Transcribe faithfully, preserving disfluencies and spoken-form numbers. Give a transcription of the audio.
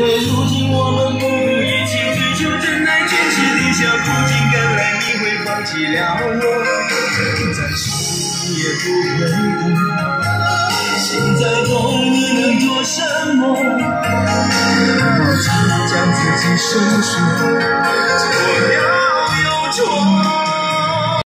如今我们不一起追求真爱，全是理想，如今看来你会放弃了我，暂时你也不会懂，现在懂你能做什么？我只将自己伸缩。